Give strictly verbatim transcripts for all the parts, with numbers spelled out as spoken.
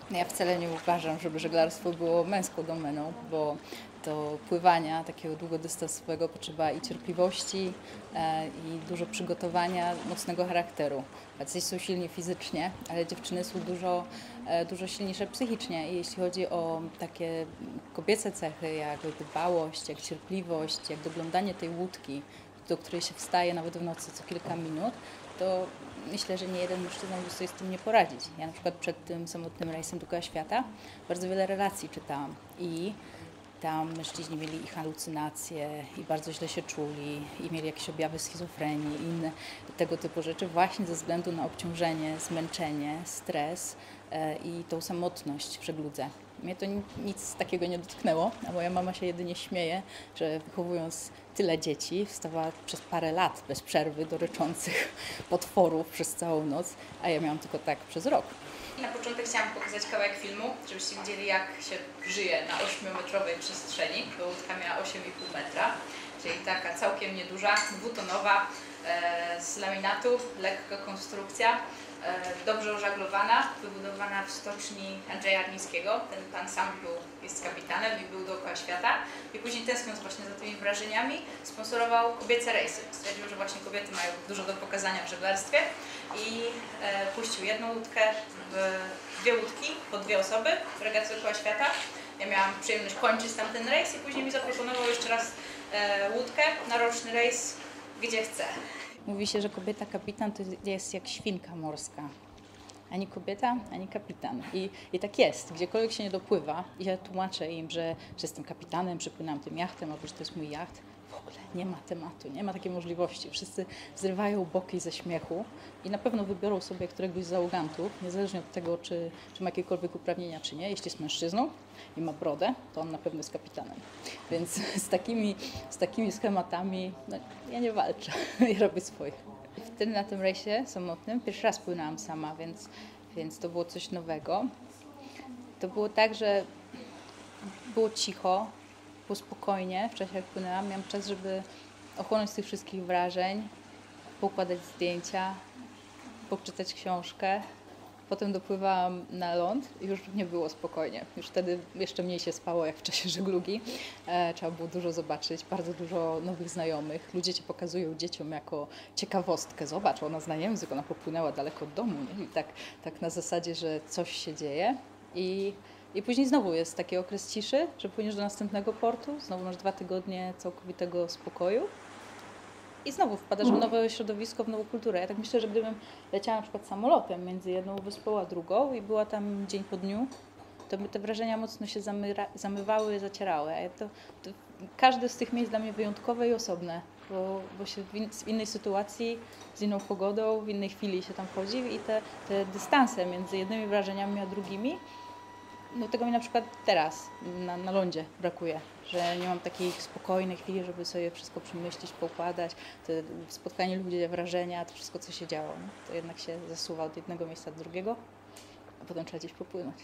Ja wcale nie uważam, żeby żeglarstwo było męską domeną, bo do pływania takiego długodystansowego potrzeba i cierpliwości, e, i dużo przygotowania, mocnego charakteru. Faceci są silni fizycznie, ale dziewczyny są dużo, e, dużo silniejsze psychicznie. I jeśli chodzi o takie kobiece cechy, jak dbałość, jak cierpliwość, jak doglądanie tej łódki, do której się wstaje nawet w nocy co kilka minut, to myślę, że nie jeden mężczyzna mógł sobie z tym nie poradzić. Ja na przykład przed tym samotnym rejsem dookoła świata bardzo wiele relacji czytałam i tam mężczyźni mieli i halucynacje, i bardzo źle się czuli, i mieli jakieś objawy schizofrenii i inne tego typu rzeczy właśnie ze względu na obciążenie, zmęczenie, stres e, i tą samotność w żegludze. Mnie to nic takiego nie dotknęło, a moja mama się jedynie śmieje, że wychowując tyle dzieci, wstawała przez parę lat bez przerwy do ryczących potworów przez całą noc, a ja miałam tylko tak przez rok. Na początek chciałam pokazać kawałek filmu, żebyście widzieli, jak się żyje na ośmiometrowej przestrzeni, bo łódka miała osiem i pół metra, czyli taka całkiem nieduża, dwutonowa, e, z laminatu, lekka konstrukcja, e, dobrze ożaglowana, wybudowana w stoczni Andrzeja Armińskiego. Ten pan sam był, jest kapitanem i był dookoła świata i później, tęskniąc właśnie za tymi wrażeniami, sponsorował kobiece rejsy. Stwierdził, że właśnie kobiety mają dużo do pokazania w żeglarstwie i e, puścił jedną łódkę, w dwie łódki, po dwie osoby w regacie dookoła świata. Ja miałam przyjemność kończyć tamten rejs i później mi zaproponował jeszcze raz e, łódkę na roczny rejs, gdzie chce. Mówi się, że kobieta kapitan to jest jak świnka morska. Ani kobieta, ani kapitan. I, I tak jest, gdziekolwiek się nie dopływa. I ja tłumaczę im, że, że jestem kapitanem, przepłynęłam tym jachtem, albo że to jest mój jacht. W ogóle nie ma tematu, nie ma takiej możliwości. Wszyscy zrywają boki ze śmiechu i na pewno wybiorą sobie któregoś z załogantów, niezależnie od tego, czy, czy ma jakiekolwiek uprawnienia, czy nie. Jeśli jest mężczyzną i ma brodę, to on na pewno jest kapitanem. Więc z takimi, z takimi schematami no, ja nie walczę, ja robię swoje. Wtedy na tym rejsie samotnym pierwszy raz płynęłam sama, więc, więc to było coś nowego. To było tak, że było cicho, było spokojnie w czasie jak płynęłam. Miałam czas, żeby ochłonąć z tych wszystkich wrażeń, poukładać zdjęcia, poczytać książkę. Potem dopływałam na ląd i już nie było spokojnie. Już wtedy jeszcze mniej się spało jak w czasie żeglugi. E, trzeba było dużo zobaczyć, bardzo dużo nowych znajomych. Ludzie cię pokazują dzieciom jako ciekawostkę. Zobacz, ona zna język, ona popłynęła daleko od domu. Nie? I tak, tak na zasadzie, że coś się dzieje. I, I później znowu jest taki okres ciszy, że płyniesz do następnego portu. Znowu masz dwa tygodnie całkowitego spokoju. I znowu wpadasz w nowe środowisko, w nową kulturę. Ja tak myślę, że gdybym leciała na przykład samolotem między jedną wyspą a drugą i była tam dzień po dniu, to by te wrażenia mocno się zamyra, zamywały, zacierały. A to, to każde z tych miejsc dla mnie wyjątkowe i osobne, bo, bo się w, in, w innej sytuacji, z inną pogodą, w innej chwili się tam chodzi i te, te dystanse między jednymi wrażeniami a drugimi, no tego mi na przykład teraz na, na lądzie brakuje, że nie mam takiej spokojnej chwili, żeby sobie wszystko przemyśleć, poukładać, te spotkanie ludzi, wrażenia, to wszystko co się działo. No, to jednak się zasuwa od jednego miejsca do drugiego, a potem trzeba gdzieś popłynąć.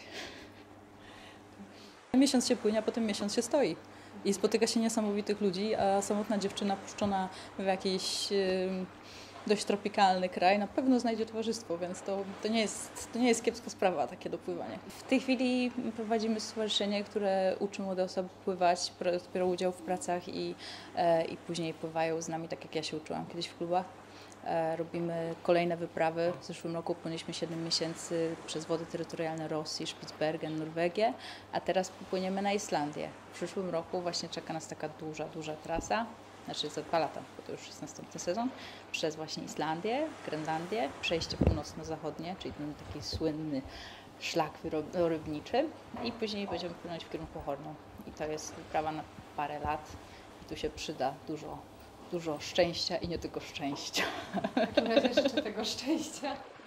Miesiąc się płynie, a potem miesiąc się stoi. I spotyka się niesamowitych ludzi, a samotna dziewczyna puszczona w jakiejś yy, dość tropikalny kraj na pewno znajdzie towarzystwo, więc to, to, nie jest, to nie jest kiepska sprawa, takie dopływanie. W tej chwili prowadzimy stowarzyszenie, które uczy młode osoby pływać, biorą udział w pracach i, e, i później pływają z nami, tak jak ja się uczyłam kiedyś w klubach. E, robimy kolejne wyprawy. W zeszłym roku płynęliśmy siedem miesięcy przez wody terytorialne Rosji, Spitsbergen, Norwegię, a teraz popłyniemy na Islandię. W przyszłym roku właśnie czeka nas taka duża, duża trasa. Znaczy za dwa lata, bo to już jest następny sezon, przez właśnie Islandię, Grenlandię, przejście północno-zachodnie, czyli ten taki słynny szlak wyrobniczy i później będziemy płynąć w kierunku Hornu. I to jest wyprawa na parę lat i tu się przyda dużo, dużo szczęścia i nie tylko szczęścia. W takim razie życzę tego szczęścia.